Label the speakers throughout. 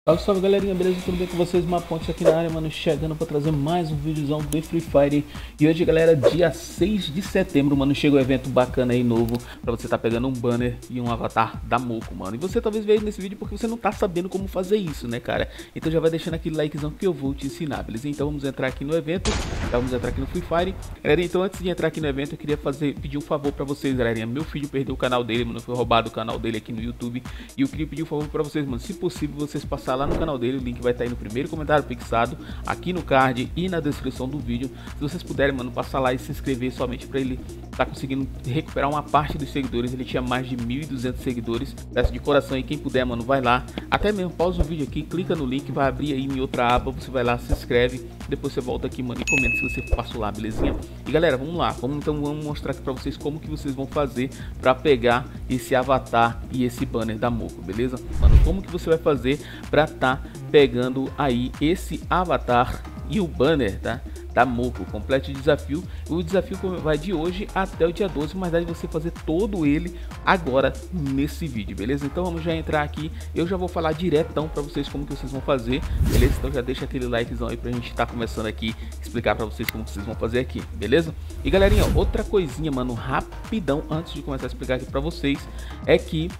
Speaker 1: Salve, salve galerinha, beleza? Tudo bem com vocês? Uma ponte aqui na área, mano, chegando para trazer mais um videozão do Free Fire. E hoje, galera, dia 6 de setembro, mano, chega um evento bacana aí, novo, pra você tá pegando um banner e um avatar da Moco, mano. E você talvez veja nesse vídeo porque você não tá sabendo como fazer isso, né, cara? Então já vai deixando aquele likezão que eu vou te ensinar, beleza? Então vamos entrar aqui no evento, vamos entrar aqui no Free Fire. Galera, então antes de entrar aqui no evento, eu queria pedir um favor pra vocês, galerinha. Meu filho perdeu o canal dele, mano, foi roubado o canal dele aqui no YouTube. E eu queria pedir um favor pra vocês, mano, se possível, vocês passar lá no canal dele, o link vai estar aí no primeiro comentário fixado, aqui no card e na descrição do vídeo. Se vocês puderem, mano, passar lá e se inscrever somente para ele tá conseguindo recuperar uma parte dos seguidores. Ele tinha mais de 1.200 seguidores. Peço de coração aí, quem puder, mano, vai lá, até mesmo pausa o vídeo aqui, clica no link, vai abrir aí em outra aba, você vai lá, se inscreve, depois você volta aqui, mano, e comenta se você passou lá, belezinha? E galera, vamos lá, vamos mostrar aqui para vocês como que vocês vão fazer para pegar esse avatar e esse banner da Moco, beleza? Mano, como que você vai fazer para tá pegando aí esse avatar e o banner, tá? Da Moco, complete o desafio. O desafio vai de hoje até o dia 12, mas dá de você fazer todo ele agora nesse vídeo, beleza? Então vamos já entrar aqui, eu já vou falar diretão para vocês como que vocês vão fazer, beleza? Então já deixa aquele likezão aí pra gente estar começando aqui, explicar para vocês como que vocês vão fazer aqui, beleza? E galerinha, outra coisinha, mano, rapidão, antes de começar a explicar aqui para vocês, é que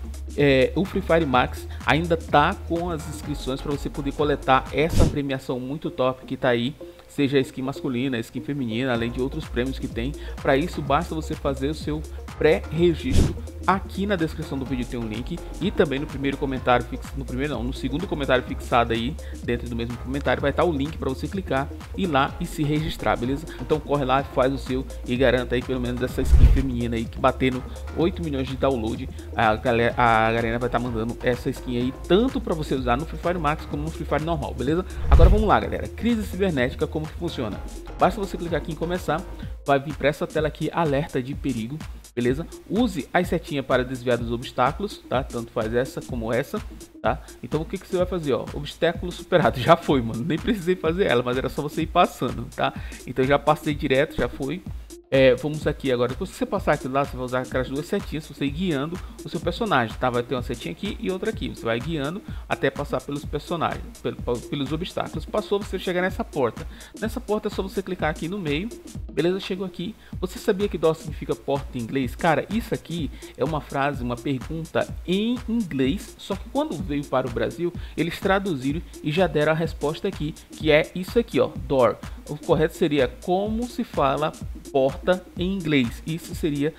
Speaker 1: o Free Fire Max ainda tá com as inscrições para você poder coletar essa premiação muito top que tá aí, seja a skin masculina, a skin feminina, além de outros prêmios que tem. Para isso basta você fazer o seu pré-registro. Aqui na descrição do vídeo tem um link e também no primeiro comentário no segundo comentário fixado aí dentro do mesmo comentário vai estar o link para você clicar e ir lá e se registrar, beleza? Então corre lá, faz o seu e garanta aí pelo menos essa skin feminina aí que batendo 8 milhões de download, a galera vai estar mandando essa skin aí tanto para você usar no Free Fire Max como no Free Fire normal, beleza? Agora vamos lá, galera. Crise cibernética, como que funciona? Basta você clicar aqui em começar, vai vir para essa tela aqui, alerta de perigo. Beleza? Use as setinhas para desviar dos obstáculos, tá? Tanto faz essa como essa, tá? Então o que você vai fazer, ó? Obstáculo superado. Já foi, mano. Nem precisei fazer ela, mas era só você ir passando, tá? Então já passei direto, já foi. Vamos aqui agora, depois que você passar aqui lá, você vai usar aquelas duas setinhas, você ir guiando o seu personagem, tá? Vai ter uma setinha aqui e outra aqui, você vai guiando até passar pelos personagens, pelos obstáculos. Passou, você chega nessa porta. Nessa porta é só você clicar aqui no meio, beleza? Chegou aqui. Você sabia que DOR significa porta em inglês? Cara, isso aqui é uma frase, uma pergunta em inglês, só que quando veio para o Brasil, eles traduziram e já deram a resposta aqui, que é isso aqui, ó, door. O correto seria como se fala porta em inglês. Isso seria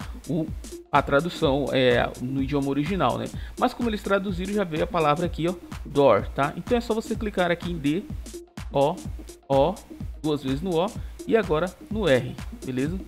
Speaker 1: a tradução no idioma original, né? Mas como eles traduziram, já veio a palavra aqui, ó, door, tá? Então é só você clicar aqui em D, O, duas vezes no O e agora no R, beleza?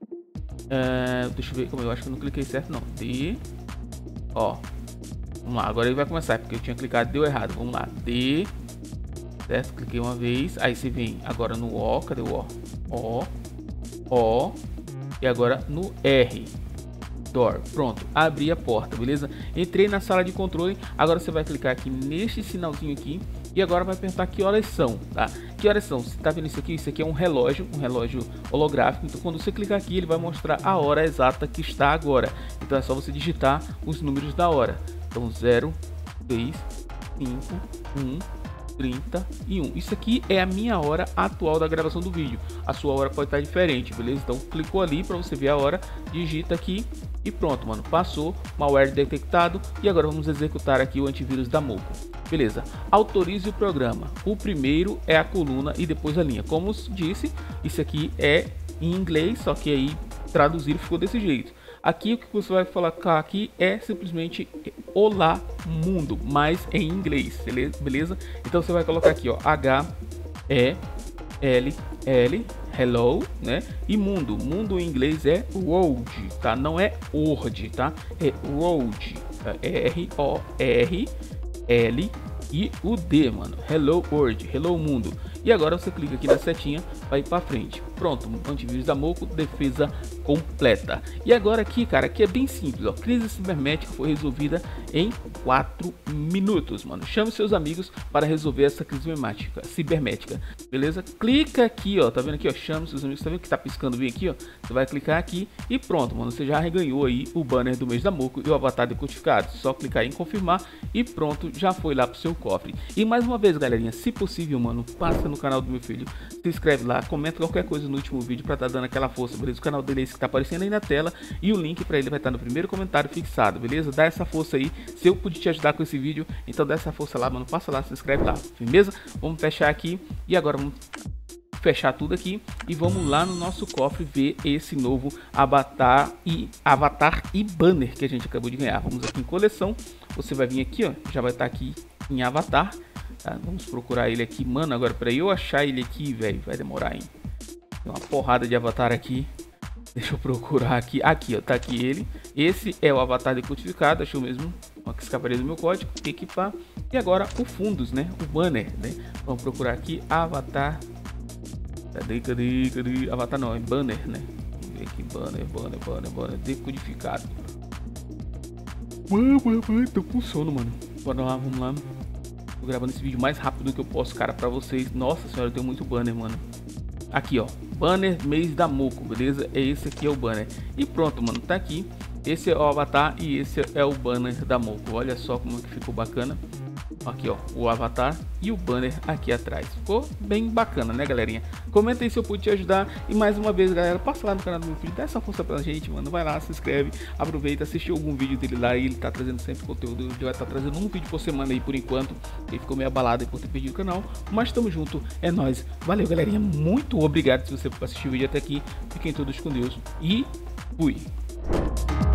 Speaker 1: Deixa eu ver como eu acho que eu não cliquei certo, não. D, O. Vamos lá, agora ele vai começar, porque eu tinha clicado e deu errado. Vamos lá, D, certo? Cliquei uma vez, aí você vem agora no O, cadê o O? O e agora no R, door. Pronto, abri a porta, beleza? Entrei na sala de controle. Agora você vai clicar aqui neste sinalzinho aqui e agora vai perguntar que horas são, tá? Que horas são? Você tá vendo isso aqui? Isso aqui é um relógio holográfico. Então quando você clicar aqui, ele vai mostrar a hora exata que está agora. Então é só você digitar os números da hora. Então 0, 3, 5, 1, 31. Isso aqui é a minha hora atual da gravação do vídeo. A sua hora pode estar diferente, beleza? Então clicou ali para você ver a hora, digita aqui e pronto, mano. Passou, malware detectado. E agora vamos executar aqui o antivírus da Moco. Beleza, autorize o programa. O primeiro é a coluna e depois a linha. Como disse, isso aqui é em inglês, só que aí traduzir ficou desse jeito. Aqui o que você vai colocar aqui é simplesmente olá mundo, mas em inglês, beleza? Então você vai colocar aqui, ó, H-E-L-L, hello, né? E mundo em inglês é world, tá? Não é world, tá? É world, R-O-R-L e o D, mano. Hello world, hello mundo. E agora você clica aqui na setinha, vai para frente. Pronto, antivírus da Moco, defesa completa. E agora aqui, cara, aqui é bem simples, ó. Crise cibernética foi resolvida em 4 minutos, mano. Chame seus amigos para resolver essa crise cibernética, beleza? Clica aqui, ó, tá vendo aqui, ó, chame seus amigos, tá vendo que tá piscando bem aqui, ó? Você vai clicar aqui e pronto, mano, você já reganhou aí o banner do mês da Moco e o avatar decodificado. Só clicar em confirmar e pronto, já foi lá pro seu cofre. E mais uma vez, galerinha, se possível, mano, passa no canal do meu filho, se inscreve lá, comenta qualquer coisa no último vídeo pra tá dando aquela força, beleza? O canal dele é esse que tá aparecendo aí na tela e o link pra ele vai estar no primeiro comentário fixado, beleza? Dá essa força aí, se eu puder te ajudar com esse vídeo, então dá essa força lá, mano, passa lá, se inscreve lá, beleza? Vamos fechar aqui e agora vamos fechar tudo aqui e vamos lá no nosso cofre ver esse novo avatar e banner que a gente acabou de ganhar. Vamos aqui em coleção, você vai vir aqui, ó, já vai estar aqui em avatar, tá? Vamos procurar ele aqui, mano. Agora para eu achar ele aqui, velho, vai demorar, hein? Tem uma porrada de avatar aqui. Deixa eu procurar aqui. Aqui, ó, tá aqui ele. Esse é o avatar decodificado, achou mesmo? Ó, que escaparia do meu código, equipar. E agora o fundos, né? O banner, né? Vamos procurar aqui avatar. Cadê? Avatar não, é banner, né? Vamos ver aqui, banner decodificado. Tô com sono, mano. Bora lá, vamos lá. Tô gravando esse vídeo mais rápido que eu posso, cara, pra vocês. Nossa senhora, eu tenho muito banner, mano. Aqui, ó, banner mês da Moco, beleza? Esse aqui é o banner. E pronto, mano, tá aqui. Esse é o avatar e esse é o banner da Moco. Olha só como que ficou bacana. Aqui, ó, o avatar e o banner aqui atrás. Ficou bem bacana, né, galerinha? Comenta aí se eu pude te ajudar. E mais uma vez, galera, passa lá no canal do meu filho, dá essa força pra gente, mano. Vai lá, se inscreve, aproveita, assiste algum vídeo dele lá. E ele tá trazendo sempre conteúdo. Ele vai estar trazendo um vídeo por semana aí por enquanto. Ele ficou meio abalado por ter perdido o canal, mas tamo junto, é nóis. Valeu, galerinha, muito obrigado se você assistiu o vídeo até aqui. Fiquem todos com Deus e fui.